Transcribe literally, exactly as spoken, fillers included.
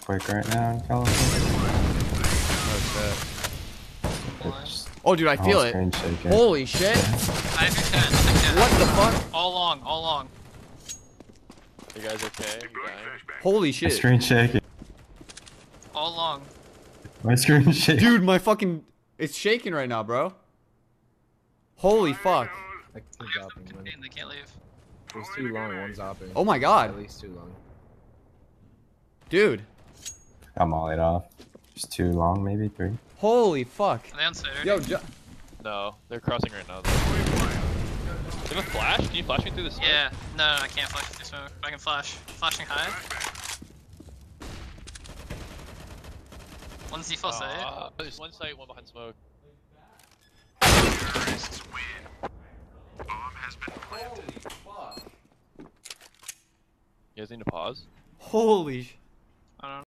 Quake right now in California. Oh, It's Oh, dude, I feel all it. screen shaking. Holy shit. I have your ten. I can. What the fuck? All long, all long. You guys okay? You dying? Holy My shit. screen shaking. All long. My screen shaking. Dude, my fucking... It's shaking right now, bro. Holy fuck. Like two I have them zopping, man. contained, they can't leave. There's too long, one zopping. Oh my god. At least too long. Dude. I'm all it off. Just too long, maybe three. Holy fuck. Are they on site already? Yo, jo No, they're crossing right now. Though. Do you have a flash? Can you flash me through the smoke? Yeah. No, no, I can't flash through smoke. I can flash. Flashing high. One's default site. Uh, there's one site, one behind smoke. You guys need to pause? Holy sh...